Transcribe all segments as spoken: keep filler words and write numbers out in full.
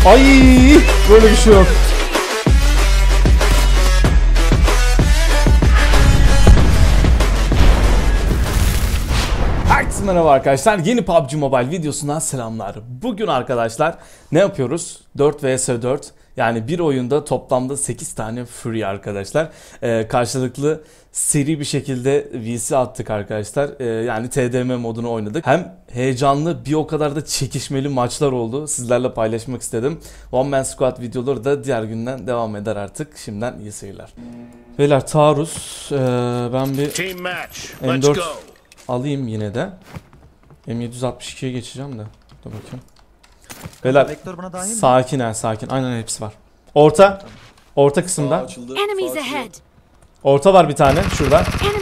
Ay, böyle bir şey yok. Herkese merhaba arkadaşlar. Yeni P U B G Mobile videosundan selamlar. Bugün arkadaşlar ne yapıyoruz? dört vs dört. Yani bir oyunda toplamda sekiz tane free arkadaşlar. Ee, karşılıklı seri bir şekilde V C attık arkadaşlar. Ee, yani T D M modunu oynadık. Hem heyecanlı bir o kadar da çekişmeli maçlar oldu. Sizlerle paylaşmak istedim. One Man Squad videoları da diğer günden devam eder artık. Şimdiden iyi seyirler. Beyler taarruz. Ee, ben bir M dört alayım yine de. M yedi altmış ikiye geçeceğim de. Dur bakayım. Beyler sakin ha sakin. Aynen hepsi var. Orta. Orta kısımda. Orta var bir tane şurada.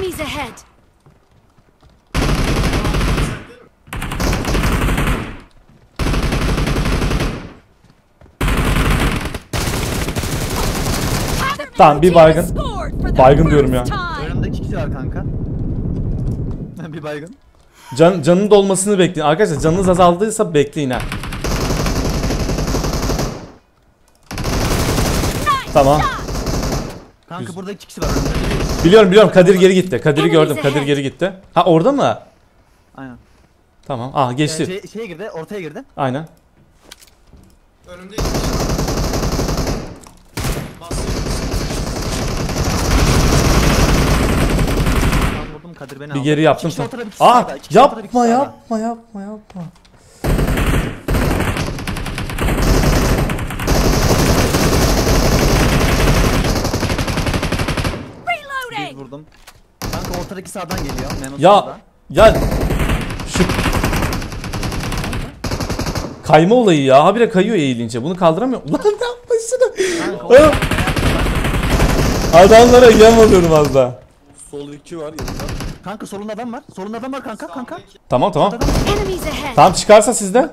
Tamam bir baygın. Baygın diyorum ya. Önümde iki kişi var kanka. Bir baygın. Can, canın dolmasını bekleyin. Arkadaşlar canınız azaldıysa bekleyin ha. Tamam. Kanka burada iki kişi var. Biliyorum biliyorum Kadir geri gitti. Kadir'i gördüm. Kadir geri gitti. Ha orada mı? Aynen. Tamam. Ah geçti. Yani şey, şeye girdi, ortaya girdi. Aynen. Önümde Kadir beni bir aldı. geri yaptım. Aa yapma yapma yapma yapma. Bir vurdum. Kanka ortadaki sağdan geliyor. Memo Ya sağda. ya şu kayma olayı ya. Habire kayıyor eğilince. Bunu kaldıramıyor. Ulan ne yapmışsın? Adamlara yem alıyorum az daha. sol iki var yanında. Kanka solunda adam var. Solunda adam var kanka kanka. Tamam tamam. Tamam çıkarsa sizde.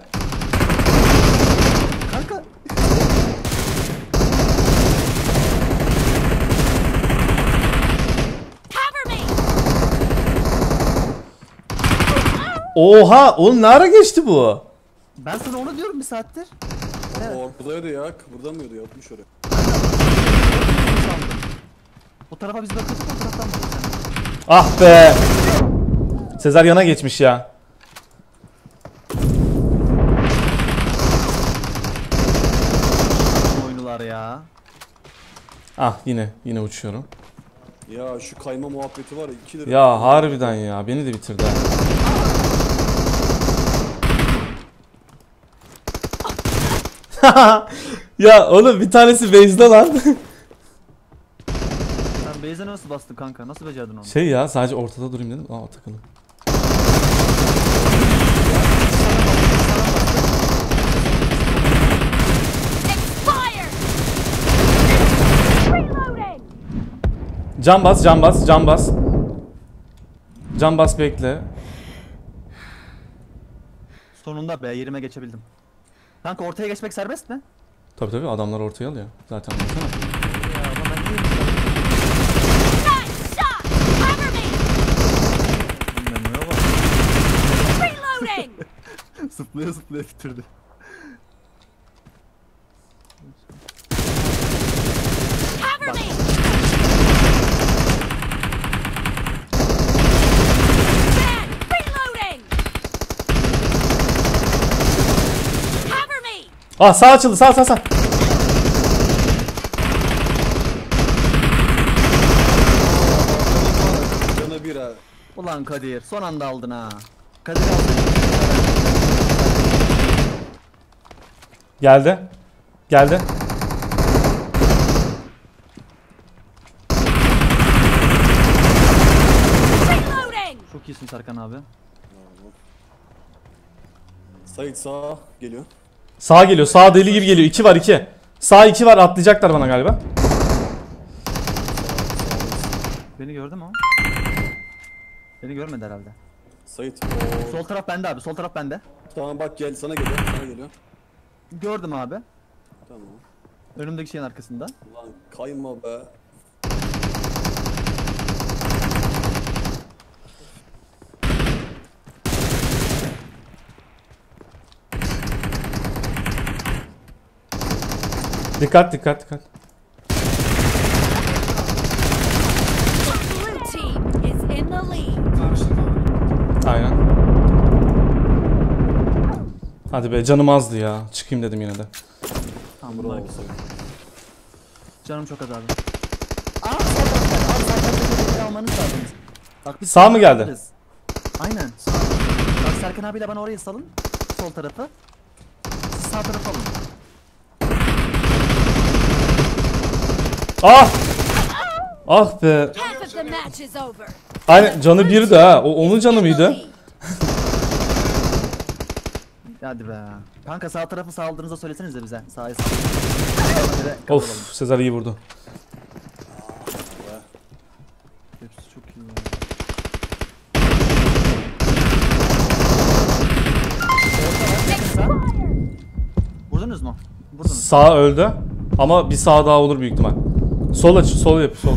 Kanka. Oha oğlum ne ara geçti bu? Ben sana onu diyorum bir saattir. Evet. Ortadaydı ya, kıpırdamıyordu, yatmış oraya. O tarafa biz bakıyorduk, o taraftan bakıyorduk. Ah be. Sezar yana geçmiş ya. Oyunlar ya. Ah yine yine uçuyorum. Ya şu kayma muhabbeti var ya, iki lira. Ya harbiden ya beni de bitirdi. Ya oğlum bir tanesi base'de lan. Sen base'e nasıl bastın kanka? Nasıl becerdin onu? Şey ya sadece ortada durayım dedim. Aa takıldım. Can bas, can bas, can bas. Can bas bekle. Sonunda be yerime geçebildim. Kanka ortaya geçmek serbest mi? Tabii tabii adamlar ortaya alıyor. Zaten baksana. Ya ama ben değilim. Memo'ya bak. Zıplaya zıplaya bitirdi. Bak. Ah sağ açıldı sağ sağ sağ. Cana bir ha. Ulan Kadir son anda aldın ha. Kadir aldı. Geldi. Geldi. Çok iyisin Serkan abi. Sait sağa geliyor. Sağa geliyor. Sağa deli gibi geliyor. iki var iki. Sağ iki var atlayacaklar bana galiba. Beni gördü mü o? Beni görmedi herhalde. Sait. Sol taraf bende abi, sol taraf bende. Tamam bak gel, sana geliyor, sana geliyor. Gördüm abi. Tamam. Önümdeki şeyin arkasında. Ulan kayma be. Dikkat dikkat dikkat. Blue team is in the lead. Karşılık abi. Aynen. Hadi be canım azdı ya. Çıkayım dedim yine de. Tamam Bravo bunlar. Sait. Canım çok az abi. Aa sağ taraftan. Abi sağ taraftan bir almanız lazım. Bak, biz Sağ mı geldi? alırız. Aynen. Sağ. Bak Serkan abiyle bana orayı salın. Sol tarafı. Siz sağ tarafı alın. Ah! Ah be. Half of the match is over. Aynen canı birdi ha. O onun canı In the mıydı? lead. Hadi be. Kanka sağ tarafı saldığınızda söylesenize bize. Sağa sağ. Of Sezar iyi vurdu. Hepsi çok iyi ya. Vurdunuz mu? Vurdunuz. Sağ öldü. Ama bir sağ daha olur büyük ihtimal. Sol aç, sol yap, sol.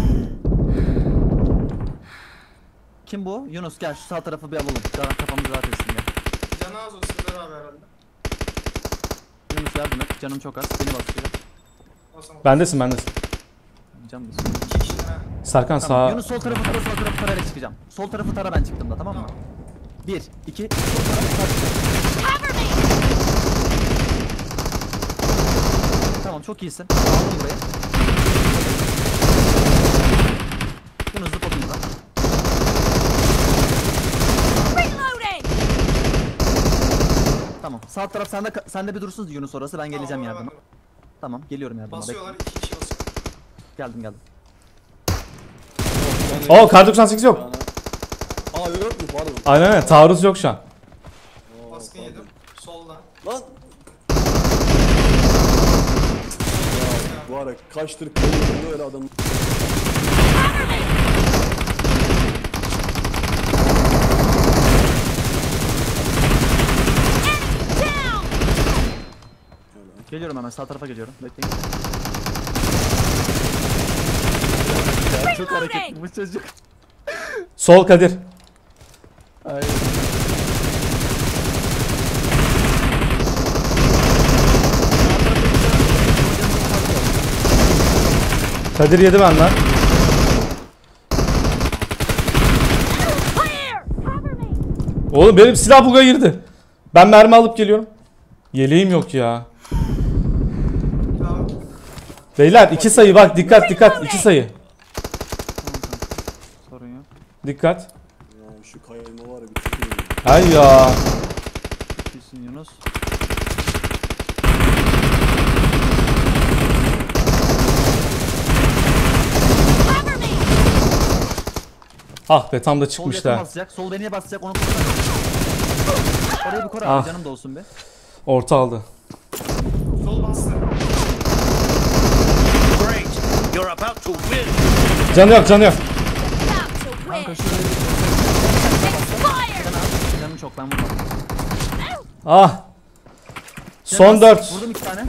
Kim bu? Yunus gel şu sağ tarafı bir alalım. Daha kafamız rahat etsin gel. Canı az o Sezer abi herhalde. Yunus yardım et. Canım çok az. Beni basıyor. Basamam. Bendesin, bendesin. Canım basıyor. İki kişi ha. Serkan Tamam. sağ. Yunus sol tarafı tara, sol tarafı tarayarak çıkacağım. Sol tarafı tara ben çıktığımda tamam mı? Bir, iki, sol tarafı tara. Cover me. Tamam çok iyisin. Aldım burayı. Yunus zıp oturdu. Reloading. Tamam. Sağ taraf sende sende bir dursun Yunus orası. Ben geleceğim Tamam, yardıma. ben- Tamam geliyorum yardıma. Bekle. Basıyorlar iki kişi basıyor. Geldim geldim. Oo kar doksan sekiz yok. Aa yok mu? Pardon. Aynen aynen. Taarruz yok şu an. Oo, Baskın pardon. yedim. Soldan. Lan. Ya var ya kaçtır kayıyor öyle adam. Down. Geliyorum hemen sağ tarafa geliyorum. Bekleyin. Çok hareketli bu çocuk. Sol Kadir. Ay. Kadir yedi benden. Clear. Cover me. Oğlum benim silah buga girdi. Ben mermi alıp geliyorum. Yeleğim yok ya. Tamam. Beyler iki sayı bak dikkat dikkat iki sayı. Sorun yok. Dikkat. Ya şu kayma var ya bir tükürüyor. Hay ya. İyisin Yunus. Cover me. Ah be tam da Sol çıkmış yakın da. basacak. Sol beni basacak onu korsana. Orayı bir kor abi Ah. canım da olsun be. Orta aldı. Sol bastı. Great! You're about to win! Canı yok canı yok. About to win. Kanka şurayı bir Fire. Can al. Canım çok ben vurmadım. Ah. Can Son bas. dört. Vurdum iki tane.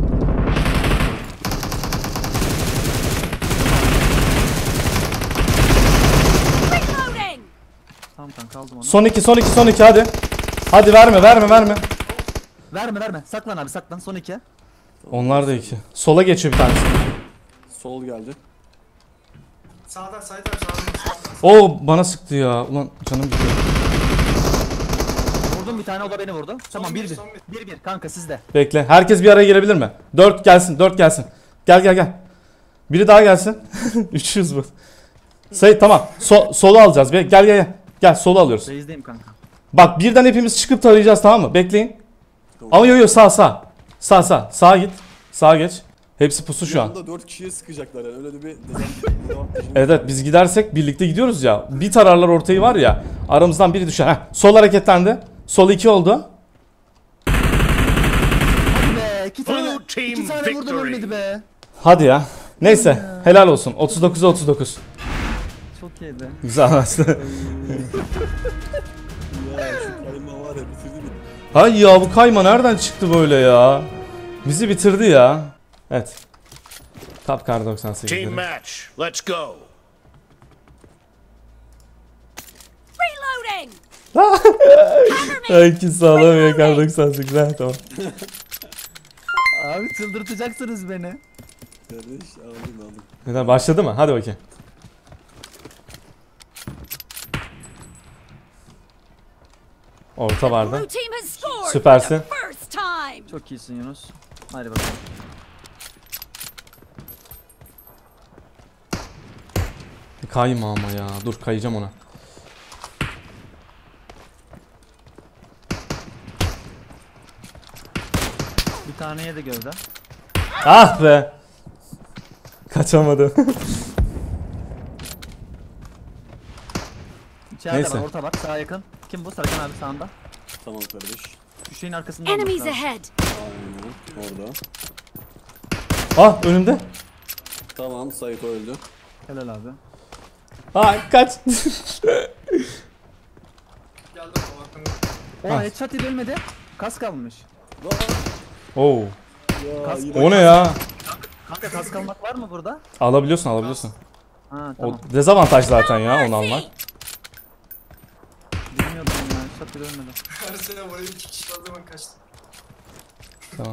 Reloading. Tamam kanka aldım onu. Son iki son iki son iki hadi. Hadi verme verme verme. Verme verme. Saklan abi saklan. Son iki. Onlar da iki. Sola geçiyor bir tanesi. Sol geldi. Sağdan Sait abi sağdan. Oo bana sıktı ya. Ulan canım gidiyor. Vurdum bir tane o da beni vurdu. Tamam bir, bir bir. son bir. Bir bir kanka sizde. Bekle. Herkes bir araya gelebilir mi? Dört gelsin. Dört gelsin. Gel gel gel. Biri daha gelsin. üç yüz bu. Sayı tamam. So solu alacağız. Be gel gel gel. Gel solu alıyoruz. Reis'deyim kanka. Bak birden hepimiz çıkıp tarayacağız tamam mı? Bekleyin. Tamam. Ama yo yo sağ sağ. Sağ sağ. Sağa git. Sağa geç. Hepsi pusu şu an. Yanında dört kişiye sıkacaklar yani öyle de bir dezavantajı. Evet evet biz gidersek birlikte gidiyoruz ya. Bir tararlar ortayı var ya. Aramızdan biri düşer. Heh, sol hareketlendi. Sol iki oldu. Hadi be. iki tane. Blue team iki tane vurdum victory. ölmedi be. Hadi ya. Neyse helal olsun. otuz dokuza otuz dokuz. Çok iyiydi. Güzel anlaştı. Ya şu kayma var ya bitirdi beni. Hay ya bu kayma nereden çıktı böyle ya? Bizi bitirdi ya. Evet. Top Kar doksan Team sekizleri. match. Let's go! Reloading. Ay ki sağlamıyor Kar doksan sekiz. Ha, tamam. Abi çıldırtacaksınız beni. Kardeş aldım aldım. Neden başladı mı? Hadi bakayım. Orta vardı. Blue team has scored Süpersin. for the first time. Çok iyisin Yunus. Hadi bakalım. Kayma ama ya. Dur kayacağım ona. Bir tane yedi gövde. Ah be. Kaçamadım. İçeride Neyse. var, orta bak, sağa yakın. Kim bu? Serkan abi sağında. Tamam kardeş. Şu şeyin arkasında olması Enemies lazım. ahead. Aynen orada. Ah önümde. Tamam Sayko öldü. Helal abi. Ah kaç. Geldim o hakkında. O Ha. headshot yedi ölmedi. Kas kalmış. Lan Oo. ya Kas- yine O ne ya? Kanka kas kalmak var mı burada? Alabiliyorsun alabiliyorsun. Ha tamam. O dezavantaj zaten ya onu almak. Bilmiyordum ya. Headshot yedi ölmedi. Her sene buraya iki kişi o zaman kaçtı. Tamam.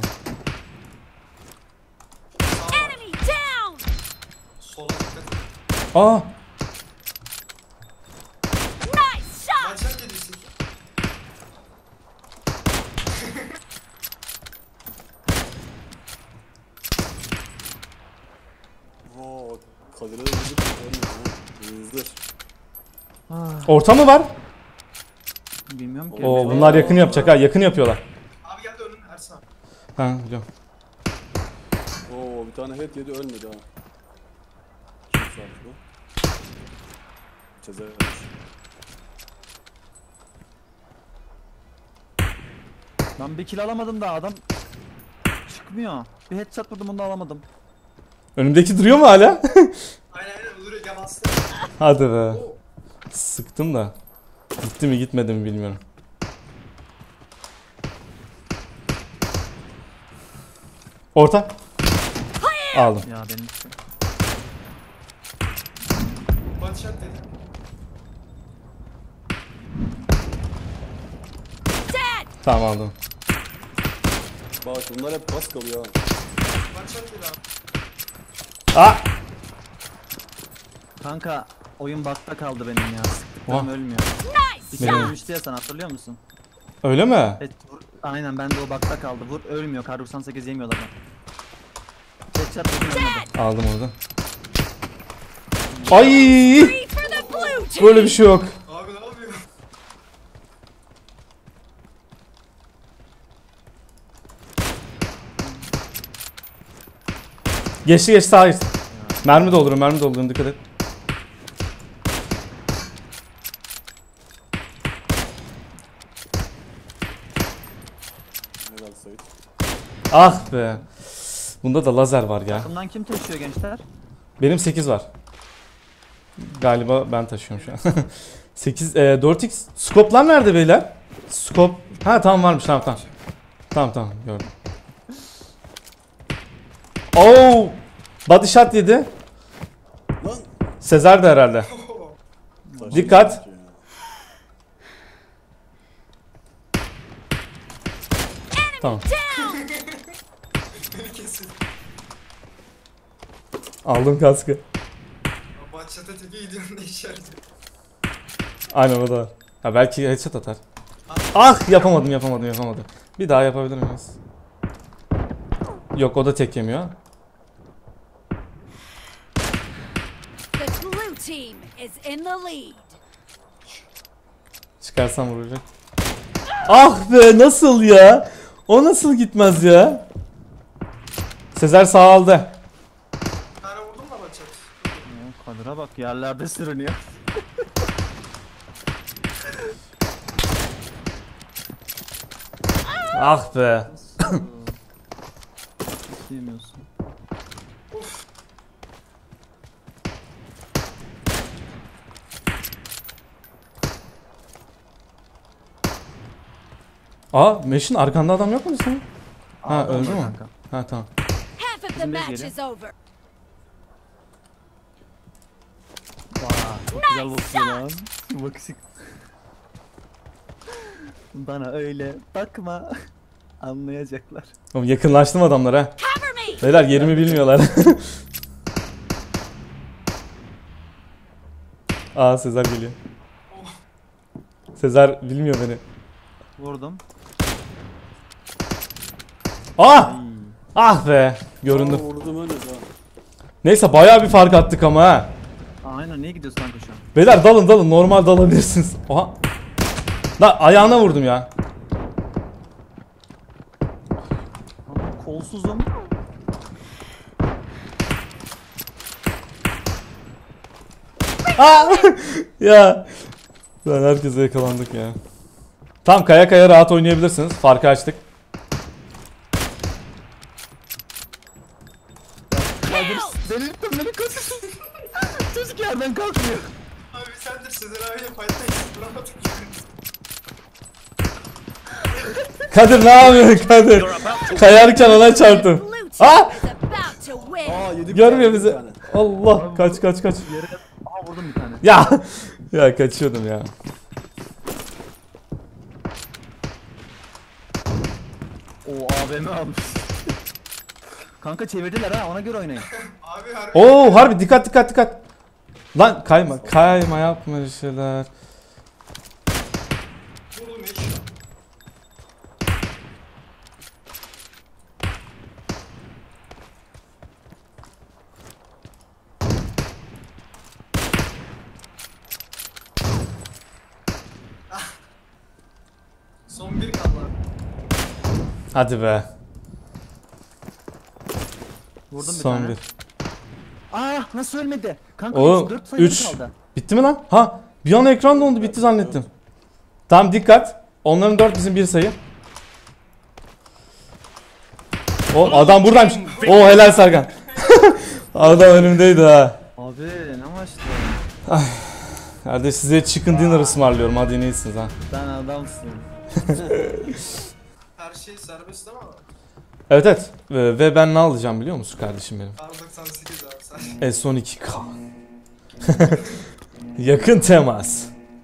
Sağ var. Enemy down. Sola dikkat et. Aa. Nice shot. Maçak yedisi. Oo, Kadir'e de vurduk. Ölmedi ha. Hızdır. Ah, Orta mı var? bilmiyorum ki. Oo bunlar yakın yapacak ha. Yakın yapıyorlar. Abi geldi önün Ersan. Ha biliyorum. Oo bir tane head yedi ölmedi ha. Kim sardı bu? Ceza yapmış. Ben bir kill alamadım da adam çıkmıyor. Bir headshot vurdum onu da alamadım. Önümdeki duruyor mu hala? Aynen aynen Ulur'a gel bastı. Hadi be. Oo. Sıktım da. Gitti mi gitmedi mi bilmiyorum. Orta. Aldım. Ya benim Maçak dedi. Dead. Tamam aldım. Bak bunlar hep pas kalıyor ha. Maçak dedi abi. Ah! kanka oyun bakta kaldı benim ya. Sıktıklarım Vah. ölmüyor. Nice Bir kere Benim- shot. ölmüştü ya sen hatırlıyor musun? Öyle mi? Evet, vur. Aynen ben de o bakta kaldı. Vur ölmüyor. Kar doksan sekiz yemiyorlar ben. Headshot vurdum ölmedi. Aldım orada. Ay! Three for the blue team. Böyle bir şey yok. Abi ne yapıyor? Geçti geçti sağa geçti. Mermi dolduruyorum mermi dolduruyorum dikkat et. Helal Sait. Ah be. Bunda da lazer var ya. Bundan kim taşıyor gençler? Benim sekiz var. Galiba ben taşıyorum şu an. sekiz, e, dört x. Skoplar nerede beyler? Skop. Ha tamam varmış tamam tamam. Tamam tamam gördüm. Oo! Body shot yedi. Lan! Sezer de herhalde. Saçma Dikkat. ya. Tamam. Down. Kesin. Aldım kaskı. Maçata teki gidiyorum ne işe yarıyor. Aynen o da var. Ha belki headshot atar. Ah yapamadım yapamadım yapamadım. Bir daha yapabilir miyiz? Yok o da tek yemiyor. The blue team is in the lead. Çıkarsam vuracak. Ah be nasıl ya? O nasıl gitmez ya? Sezer sağ aldı. Bir tane vurdum da maçak. Ya, Kadir'e bak yerlerde sürünüyor. Ah be. Hiç yemiyorsun. Aa Meşin arkanda adam yok mu senin? Ha Adam öldü var mü? kanka. Ha tamam. Half of the Bizim base match geliyor. is over. Vaa, çok güzel bakıyor lan. Bakışık. Bana öyle bakma. Anlayacaklar. Oğlum yakınlaştım adamlara. Cover me! Beyler yerimi bilmiyorlar. Aa Sezer geliyor. Sezer bilmiyor beni. Vurdum. Ah! Ah be! Göründüm. Aa, vurdum öyle daha. Neyse bayağı bir fark attık ama ha. Aynen, niye gidiyorsun kanka şu an? Beyler dalın dalın, normal dalabilirsiniz. Oha. La ayağına vurdum ya. Ama kolsuzum. Aa! Ya. Lan herkese yakalandık ya. Tam kaya kaya rahat oynayabilirsiniz. Farkı açtık. Delirttim beni kaçırsın. Çocuk yerden kalkmıyor. Abi sen de Sezer abiyle fight'tayız. Duramadık. Kadir ne yapıyorsun Kadir? You're about to Kayarken ona çarptım. Blue team Ah! is about to win. Aa yedi bir Görmüyor tane, bizi. bir tane. Allah kaç kaç kaç. Yere... Aha vurdum bir tane. Ya. Ya kaçıyordum ya. O A V M almış. Kanka çevirdiler ha, ona göre oynayın. Abi harbi. Oo harbi dikkat dikkat dikkat. Lan kayma kayma yapma bir şeyler. Vurdum eşya. Ah. Son bir kaldı. Hadi be. Vurdum bir Son tane. bir. Aa nasıl ölmedi? Kanka Oğlum, dört sayı üç. kaldı. Bitti mi lan? Ha bir an ekran dondu bitti zannettim. Tamam dikkat. Onların dört bizim bir sayı. O adam buradaymış. O helal Serkan. Adam önümdeydi ha. Abi ne maçtı? Kardeş size chicken dinner ısmarlıyorum. Hadi ne iyisiniz ha. Sen adamsın. Her şey serbest ama Evet evet. Ve ve ben ne alacağım biliyor musun kardeşim benim? R doksan sekiz abi sen. S on iki K. Yakın temas.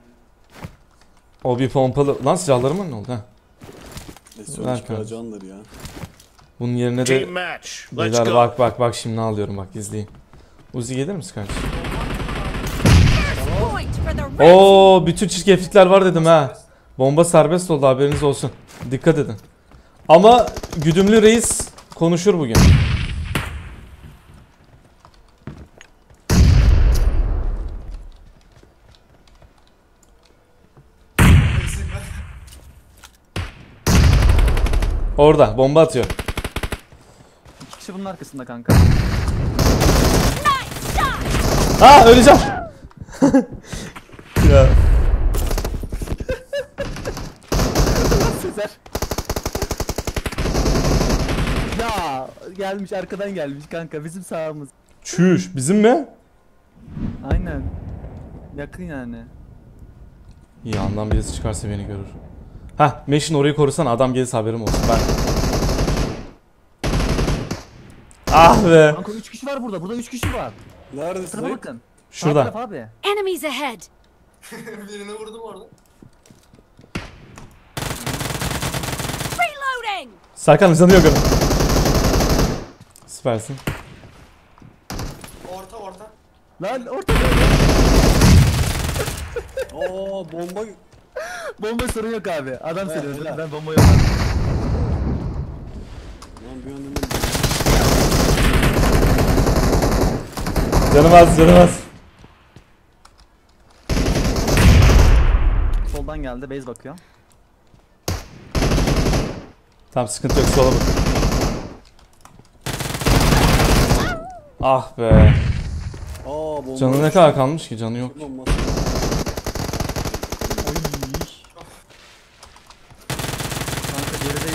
O bir pompalı. Lan silahlarıma ne oldu ha? Neyse Ver öyle çıkaracağındır ya. Bunun yerine de team match. Let's beyler go. bak bak bak şimdi ne alıyorum bak izleyin. Uzi gelir misin kardeşim? First point for the red team. Oo bütün çirkeflikler var dedim ha. Bomba serbest oldu haberiniz olsun. Dikkat edin. Ama güdümlü reis konuşur bugün. Orada bomba atıyor. İki kişi bunun arkasında kanka. Nice shot. Ha öleceğim. Ya Sezer. Ya gelmiş arkadan gelmiş kanka bizim sağımız. çüş bizim mi? Aynen. Yakın yani. İyi yandan birisi çıkarsa beni görür. Hah Meşin orayı korusan adam gelirse haberim olsun ben. Ah be. Kanka üç kişi var burada. Burada üç kişi var. Neredesin? Tarafa lan? bakın. Sağ Şurada. taraf abi. Enemies ahead. Birini vurdum orada. Reloading. Serkan canı yok onun. Süpersin. Orta orta. Lan ortada. Aa bomba. Bomba sorun yok abi. Adam He, seni öldürdü. helal. Ben bomba yok. Lan bir yandan Canım az canım az. Soldan geldi. Base bakıyor. Tamam sıkıntı yok sola bak. Ah be. Aa bomba. Canı ne kadar kalmış ki canı yok. Bombası. Kanka geride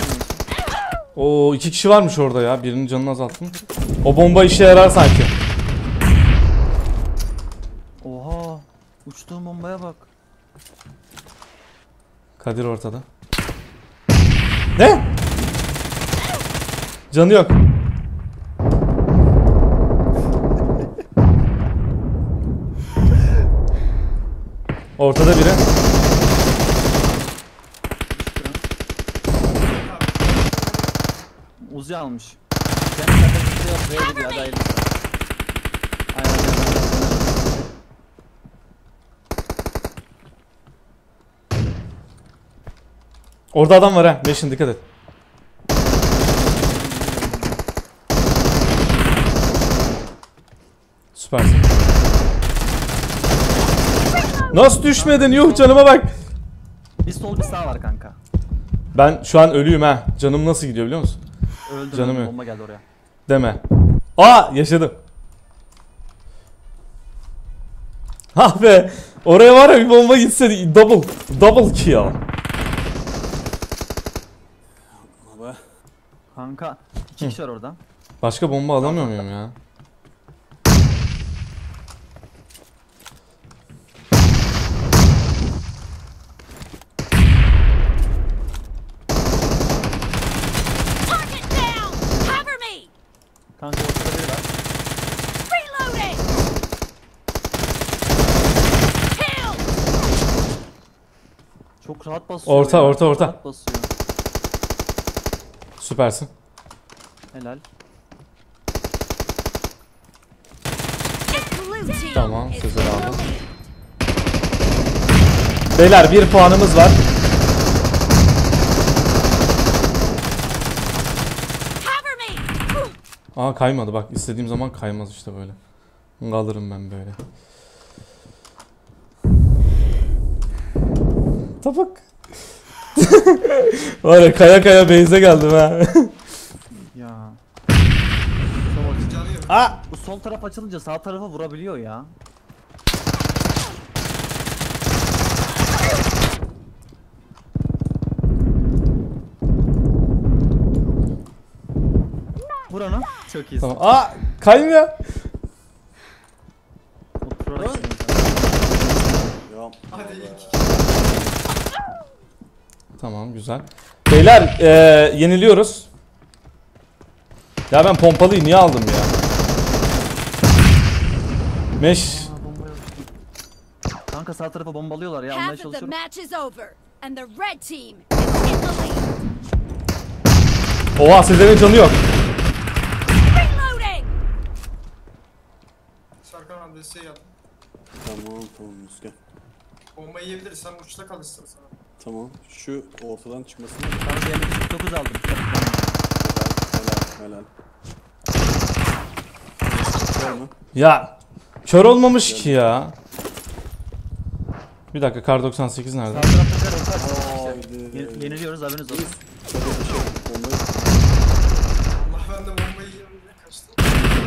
Oo iki kişi varmış orada ya. Birinin canını azalttım. O bomba işe yarar sanki. Oha. Uçtuğum bombaya bak. Kadir ortada. Ne? Canı yok. Ortada biri. Uzi almış. Kendi tepesinde yok. Buraya gidiyor. Hadi hayırlısı. Aynen. Orada adam var ha. Meşin dikkat et. Süpersin. Nasıl düşmedin? Yuh canıma bak. Bir sol bir sağ var kanka. Ben şu an ölüyüm ha. Canım nasıl gidiyor biliyor musun? Öldüm. Canım Canım yok. bomba geldi oraya. Deme. Aa yaşadım. Ah be. Oraya var ya bir bomba gitse double double kill. Abi. Kanka iki kişi var orada. Başka bomba alamıyor muyum ya? Target down! Cover me! Kanka ortada biri var. Reloading! Kill! Çok rahat basıyor. Orta, ya. orta, orta. Rahat basıyor. Süpersin. Helal. The blue team Tamam, is Sezer in abi. the lead. Beyler bir puanımız var. Cover me! Aa kaymadı bak istediğim zaman kaymaz işte böyle. Kalırım ben böyle. Tabak. Var ya kaya kaya beyze geldim ha. Ya. Canı yok. Aa! Bu sol taraf açılınca sağ tarafa vurabiliyor ya. Vur onu. Çok iyisin. Tamam. Aa kaymıyor. Oturarak Lan. oynuyoruz. Ya. Hadi iki. Tamam güzel. Beyler ee, yeniliyoruz. Ya ben pompalıyı niye aldım ya? Meş. Aa, bomba yok. Kanka sağ tarafa bombalıyorlar ya. Almaya Half of the çalışıyorum. match is over, and the red team is in the lead. Oha Sezer'in canı yok. Reloading! Serkan abi desteği yaptım. Tamam tamam Rüzgar. Bombayı yiyebiliriz. Sen uçta kal istersen. Tamam. Şu ortadan çıkmasın. Kanka yirmi dokuz aldım. Helal helal. Var mı? Ya kör olmamış ki ya. Bir dakika kar doksan sekiz nerede? Sağ tarafta bir orta açılmış işte. Haydi. Ye- Yeniliyoruz haberiniz olsun. Şöyle bir şey. Bombayı. Allah ben de bombayı yiyelim diye kaçtım.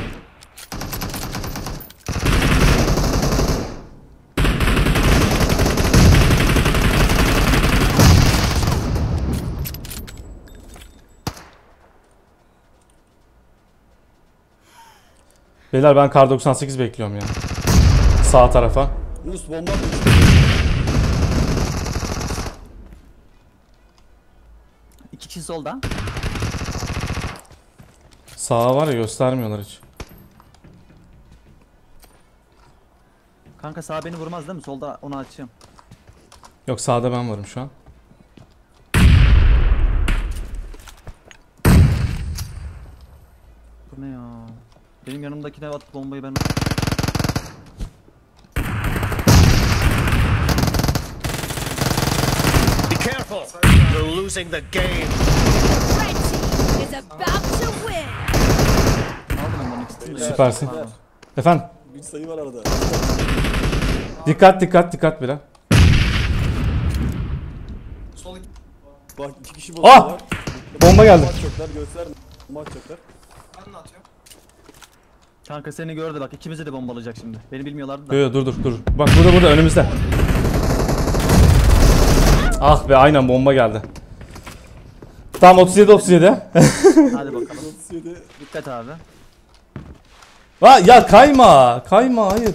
Beyler ben kar doksan sekiz bekliyorum ya. Sağ tarafa. Yunus bomba. İki kişi solda. Sağa var ya göstermiyorlar hiç. Kanka sağ beni vurmaz değil mi? Solda onu açayım. Yok sağda ben varım şu an. Bu ne ya? Benim yanımdakine at bombayı ben... Be careful. You're losing the game. Red team is about to win. Aldım ondan ikisini de. Süpersin. Pardon. Efendim Bir sayı var arada. dikkat dikkat dikkat bire. Sol iki. Bak iki kişi Ah! bakıyorlar. Bomba geldi. Bomba atacaklar gösterme. Bomba atacaklar. Ben de atıyorum. Kanka seni gördü bak ikimizi de bombalayacak şimdi. Beni bilmiyorlardı da. Yo, yo, dur dur dur. Bak burada burada önümüzde. Ah be aynen bomba geldi. Tamam otuz yedi otuz yedi. Hadi bakalım. otuz yedi. Dikkat abi. Ha ya kayma. Kayma hayır.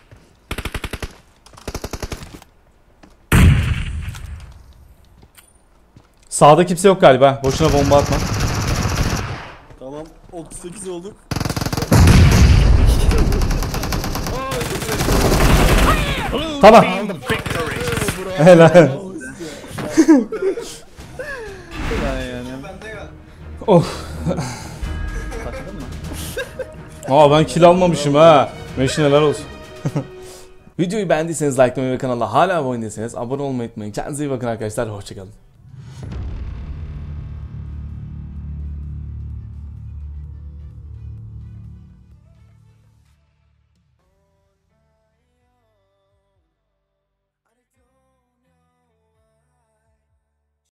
Sağda kimse yok galiba. Boşuna bomba atma. Tamam otuz sekiz olduk. Blue Tamam. team victory. Helal. Ya yani. Bende geldi. Of. Başladın mı? Aa ben kill almamışım ha. Meşin helal olsun. Videoyu beğendiyseniz likelamayı ve kanala hala abone değilseniz abone olmayı unutmayın. Kendinize iyi bakın arkadaşlar. Hoşçakalın.